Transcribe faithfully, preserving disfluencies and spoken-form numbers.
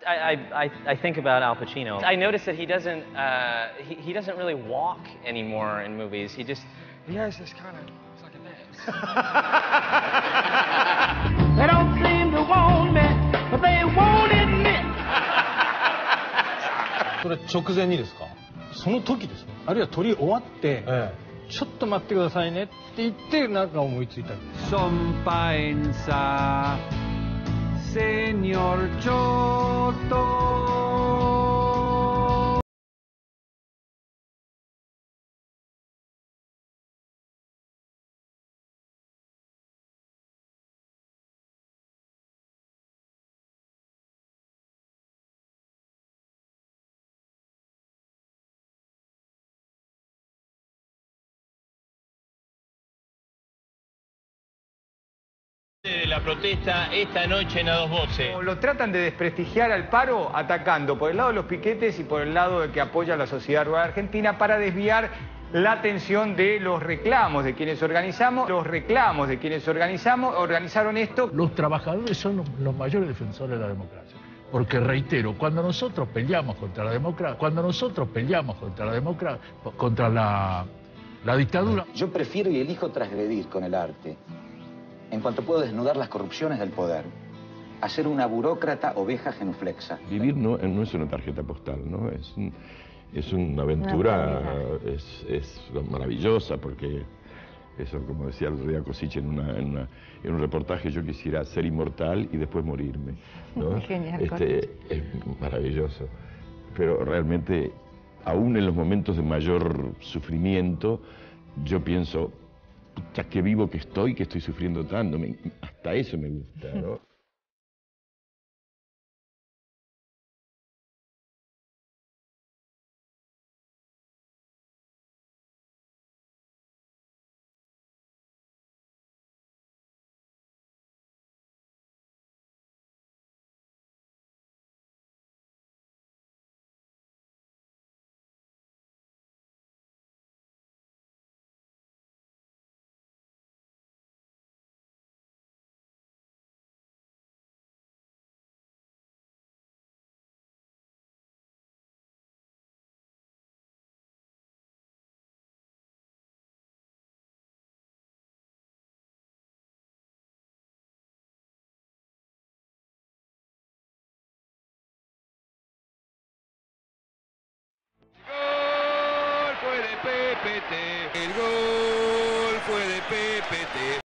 I, I, I think about Al Pacino. I notice that he doesn't, uh, he, he doesn't really walk anymore in movies. He just, he has this kind of fucking this. They don't seem to want me, but they won't admit. それ直前にですか？その時ですね。あるいは撮り終わって、ええ、ちょっと待ってくださいねって言ってなんか思いついたり。 Son paenza, señor Chotto. De la protesta esta noche en A Dos Voces. Lo tratan de desprestigiar al paro atacando por el lado de los piquetes y por el lado de que apoya a la sociedad rural argentina para desviar la atención de los reclamos de quienes organizamos, los reclamos de quienes organizamos, organizaron esto. Los trabajadores son los, los mayores defensores de la democracia. Porque reitero, cuando nosotros peleamos contra la democracia, cuando nosotros peleamos contra la democracia, contra la, la dictadura. Yo prefiero y elijo transgredir con el arte. En cuanto puedo desnudar las corrupciones del poder, hacer una burócrata oveja genuflexa. Vivir no, no es una tarjeta postal, ¿no? Es, un, es una aventura, una es, es maravillosa, porque eso, como decía el Ría Cosich en, una, en, una, en un reportaje, yo quisiera ser inmortal y después morirme, ¿no? Genial, este, es maravilloso, pero realmente, aún en los momentos de mayor sufrimiento, yo pienso, puta, qué vivo que estoy, que estoy sufriendo tanto. Me, hasta eso me gusta, ¿no? El gol fue de P P T. El gol fue de P P T.